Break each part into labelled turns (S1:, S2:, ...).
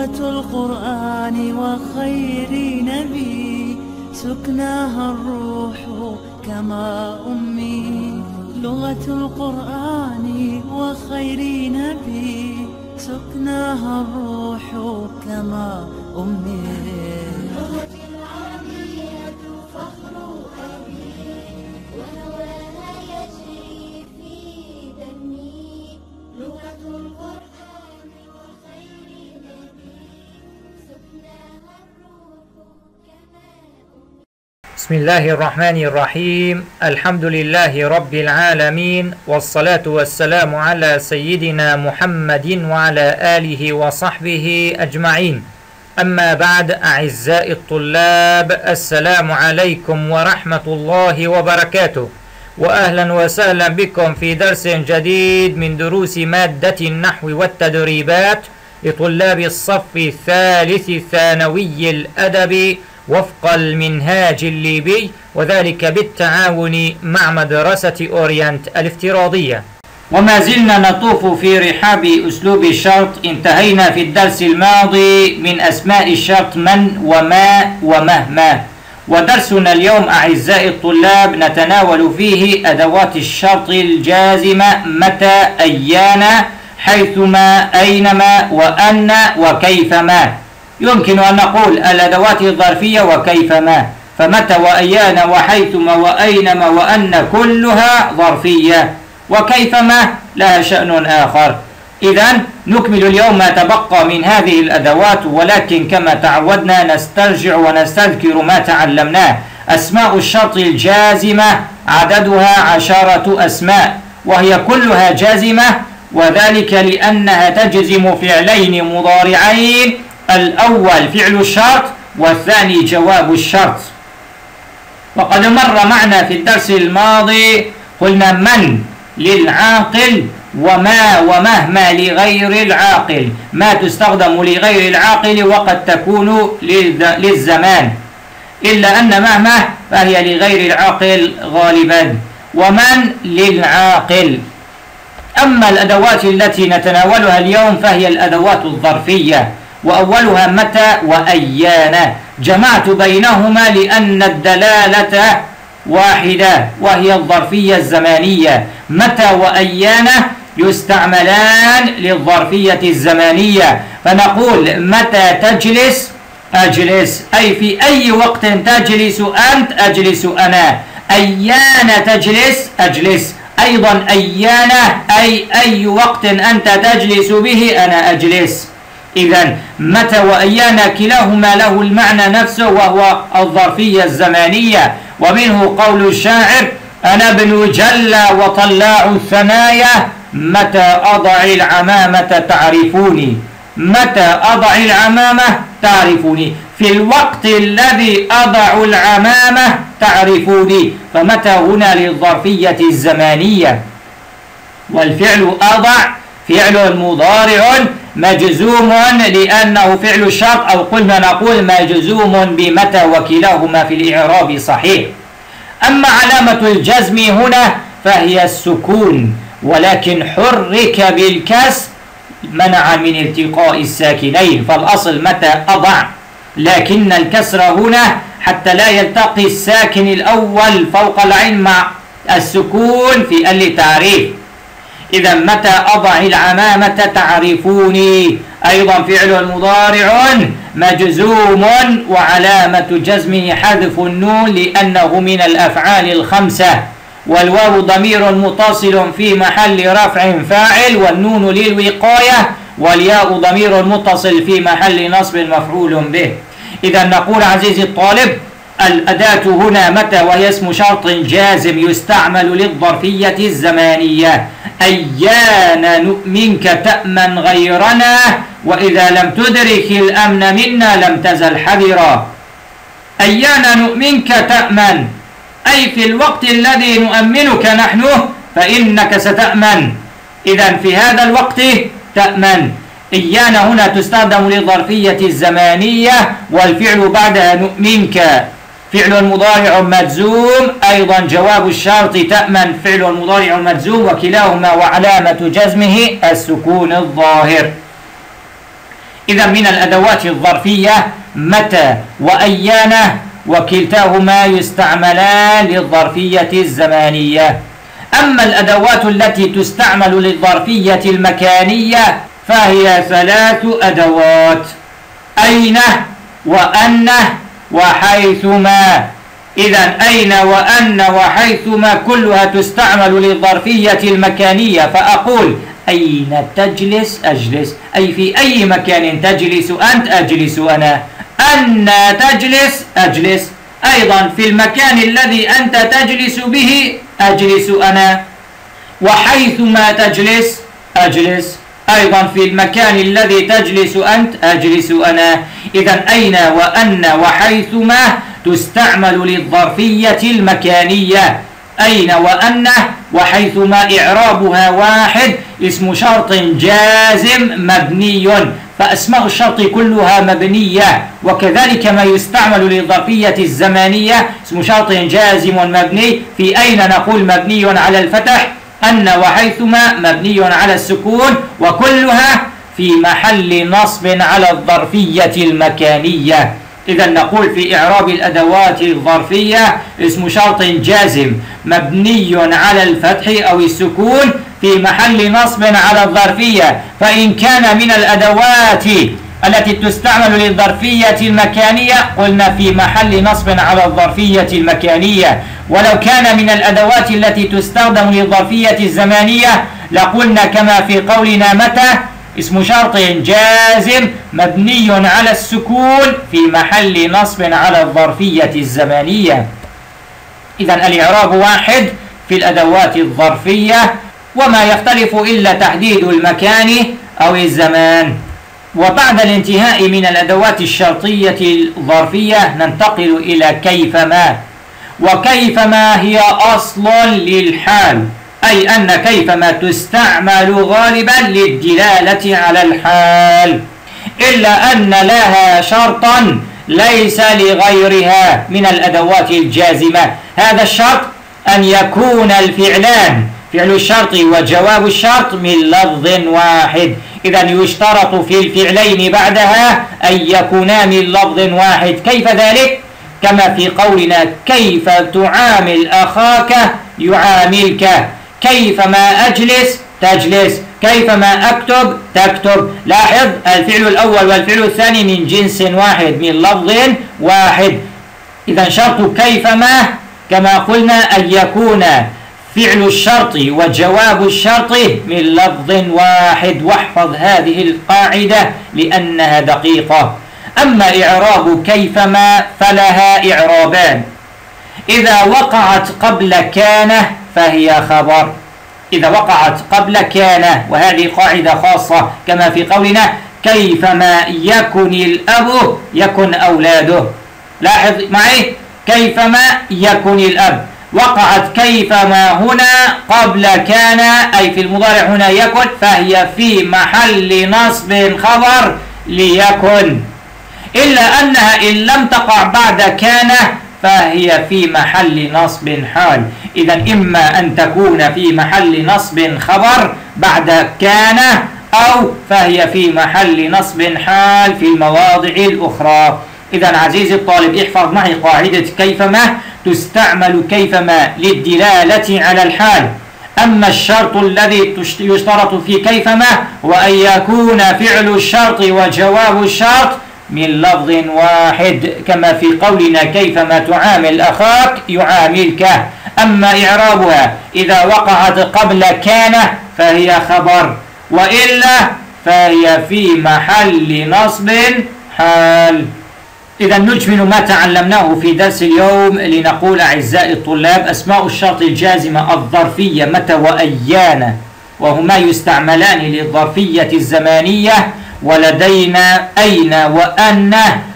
S1: لغة القرآن وخير نبي، سكناها الروح كما أمي. لغة القرآن وخير نبي، سكناها الروح كما أمي.
S2: لغتي العربية فخر أبي، ونواها يجري في دمي. لغة القرآن وخير نبي، سكناها الروح كما أمي.
S3: بسم الله الرحمن الرحيم. الحمد لله رب العالمين، والصلاة والسلام على سيدنا محمد وعلى آله وصحبه أجمعين. أما بعد، أعزائي الطلاب، السلام عليكم ورحمة الله وبركاته، وأهلا وسهلا بكم في درس جديد من دروس مادة النحو والتدريبات لطلاب الصف الثالث الثانوي الأدبي وفق المنهاج الليبي، وذلك بالتعاون مع مدرسة أورينت الافتراضية. وما زلنا نطوف في رحاب أسلوب الشرط. انتهينا في الدرس الماضي من أسماء الشرط من وما ومهما، ودرسنا اليوم أعزائي الطلاب نتناول فيه أدوات الشرط الجازمة متى، أيان، حيثما، أينما، وأن، وكيفما. يمكن أن نقول الأدوات الظرفية وكيفما، فمتى وأيان وحيثما وأينما وأن كلها ظرفية، وكيفما لها شأن آخر. إذن نكمل اليوم ما تبقى من هذه الأدوات، ولكن كما تعودنا نسترجع ونستذكر ما تعلمناه. أسماء الشرط الجازمة عددها 10 أسماء، وهي كلها جازمة، وذلك لأنها تجزم فعلين مضارعين، الأول فعل الشرط والثاني جواب الشرط. وقد مر معنا في الدرس الماضي قلنا من للعاقل وما ومهما لغير العاقل. ما تستخدم لغير العاقل وقد تكون للزمان، إلا أن مهما فهي لغير العاقل غالبا، ومن للعاقل. أما الأدوات التي نتناولها اليوم فهي الأدوات الظرفية، وأولها متى وأيان. جمعت بينهما لأن الدلالة واحدة، وهي الظرفية الزمانية. متى وأيان يستعملان للظرفية الزمانية، فنقول متى تجلس أجلس، أي في أي وقت تجلس أنت أجلس أنا. أيان تجلس أجلس، أيضا أيان أي وقت أنت تجلس به أنا أجلس. إذن متى وأيان كلاهما له المعنى نفسه، وهو الظرفية الزمانية. ومنه قول الشاعر: أنا ابن جلى وطلاع الثنايا، متى أضع العمامة تعرفوني. متى أضع العمامة تعرفوني، في الوقت الذي أضع العمامة تعرفوني. فمتى هنا للظرفية الزمانية. والفعل أضع فعل مضارع مجزوم لأنه فعل الشرط، أو قلنا نقول مجزوم بمتى، وكلاهما في الإعراب صحيح. أما علامة الجزم هنا فهي السكون، ولكن حرك بالكسر منع من التقاء الساكنين، فالأصل متى أضع، لكن الكسر هنا حتى لا يلتقي الساكن الأول فوق العين مع السكون في التعريف. إذا متى أضع العمامة تعرفوني، أيضا فعل مضارع مجزوم، وعلامة جزمه حذف النون لأنه من الأفعال الخمسة. والواو ضمير متصل في محل رفع فاعل، والنون للوقاية، والياء ضمير متصل في محل نصب مفعول به. إذا نقول عزيزي الطالب الأداة هنا متى، وهي اسم شرط جازم يستعمل للظرفية الزمانية. أيان نؤمنك تأمن غيرنا، وإذا لم تدرك الأمن منا لم تزل حذرا. أيان نؤمنك تأمن، أي في الوقت الذي نؤمنك نحن فإنك ستأمن. إذا في هذا الوقت تأمن. إيان هنا تستخدم للظرفية الزمانية، والفعل بعدها نؤمنك فعل مضارع مجزوم، أيضا جواب الشرط تأمن فعل مضارع مجزوم، وكلاهما وعلامة جزمه السكون الظاهر. إذا من الأدوات الظرفية متى وأيان، وكلتاهما يستعملان للظرفية الزمانية. أما الأدوات التي تستعمل للظرفية المكانية فهي 3 أدوات: أين وأن وحيثما. إذا أين وأن وحيثما كلها تستعمل للظرفية المكانية، فأقول أين تجلس أجلس، أي في أي مكان تجلس أنت أجلس أنا. أن تجلس أجلس، أيضا في المكان الذي أنت تجلس به أجلس أنا. وحيثما تجلس أجلس، أيضا في المكان الذي تجلس أنت أجلس أنا. إذا أين وأن وحيثما تستعمل للظرفية المكانية. أين وأن وحيثما إعرابها واحد، اسم شرط جازم مبني، فأسماء الشرط كلها مبنية. وكذلك ما يستعمل للظرفية الزمانية اسم شرط جازم مبني. في أين نقول مبني على الفتح، أن وحيثما مبني على السكون، وكلها في محل نصب على الظرفية المكانية. إذا نقول في إعراب الأدوات الظرفية اسم شرط جازم مبني على الفتح أو السكون في محل نصب على الظرفية. فإن كان من الأدوات التي تستعمل للظرفية المكانية قلنا في محل نصب على الظرفية المكانية. ولو كان من الأدوات التي تستخدم للظرفية الزمانية لقلنا كما في قولنا متى اسم شرط جازم مبني على السكون في محل نصب على الظرفية الزمانية. إذا الإعراب واحد في الأدوات الظرفية، وما يختلف إلا تحديد المكان أو الزمان. وبعد الانتهاء من الأدوات الشرطية الظرفية ننتقل إلى كيفما. وكيفما هي أصل للحال، أي أن كيفما تستعمل غالبا للدلالة على الحال، إلا أن لها شرطا ليس لغيرها من الأدوات الجازمة. هذا الشرط أن يكون الفعلان، فعل الشرط وجواب الشرط، من لفظ واحد. إذا يشترط في الفعلين بعدها أن يكونا من لفظ واحد. كيف ذلك؟ كما في قولنا كيف تعامل أخاك يعاملك، كيفما أجلس تجلس، كيفما أكتب تكتب. لاحظ الفعل الأول والفعل الثاني من جنس واحد، من لفظ واحد. إذا شرط كيفما كما قلنا أن يكون فعل الشرط وجواب الشرط من لفظ واحد. واحفظ هذه القاعدة لأنها دقيقة. أما إعراب كيفما فلها إعرابان: إذا وقعت قبل كان فهي خبر. إذا وقعت قبل كان، وهذه قاعدة خاصة كما في قولنا كيفما يكن الأب يكن أولاده. لاحظ معي كيفما يكن الأب، وقعت كيفما هنا قبل كان أي في المضارع هنا يكن، فهي في محل نصب خبر ليكن، إلا أنها إن لم تقع بعد كان فهي في محل نصب حال. إذا إما أن تكون في محل نصب خبر بعد كان، أو فهي في محل نصب حال في المواضع الأخرى. إذا عزيزي الطالب احفظ معي قاعدة كيفما. تستعمل كيفما للدلالة على الحال. أما الشرط الذي يشترط في كيفما وأن يكون فعل الشرط وجواب الشرط من لفظ واحد، كما في قولنا كيفما تعامل أخاك يعاملك. أما إعرابها إذا وقعت قبل كان فهي خبر، وإلا فهي في محل نصب حال. إذا نجمل ما تعلمناه في درس اليوم لنقول أعزائي الطلاب: أسماء الشرط الجازمة الظرفية متى وأيان، وهما يستعملان للظرفية الزمانية. ولدينا أين وأن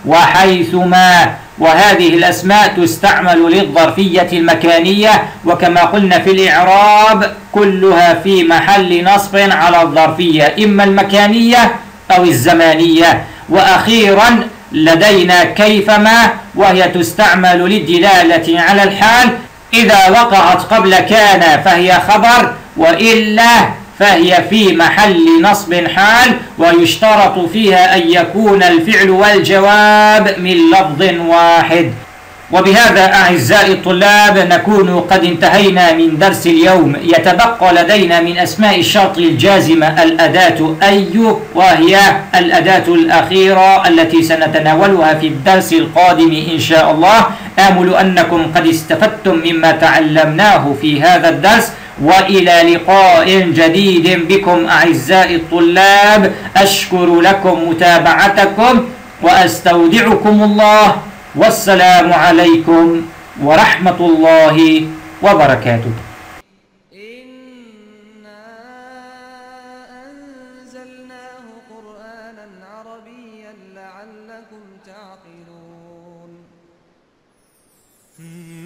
S3: وحيثما، وهذه الأسماء تستعمل للظرفية المكانية. وكما قلنا في الإعراب كلها في محل نصب على الظرفية، إما المكانية أو الزمانية. وأخيرا لدينا كيفما، وهي تستعمل للدلالة على الحال. إذا وقعت قبل كان فهي خبر، وإلا فهي في محل نصب حال، ويشترط فيها أن يكون الفعل والجواب من لفظ واحد. وبهذا أعزائي الطلاب نكون قد انتهينا من درس اليوم. يتبقى لدينا من أسماء الشرط الجازمة الأداة أي، وهي الأداة الأخيرة التي سنتناولها في الدرس القادم إن شاء الله. آمل أنكم قد استفدتم مما تعلمناه في هذا الدرس، وإلى لقاء جديد بكم أعزائي الطلاب. أشكر لكم متابعتكم وأستودعكم الله، والسلام عليكم ورحمة الله وبركاته.
S4: إنا أنزلناه قرآنا عربيا لعلكم تعقلون.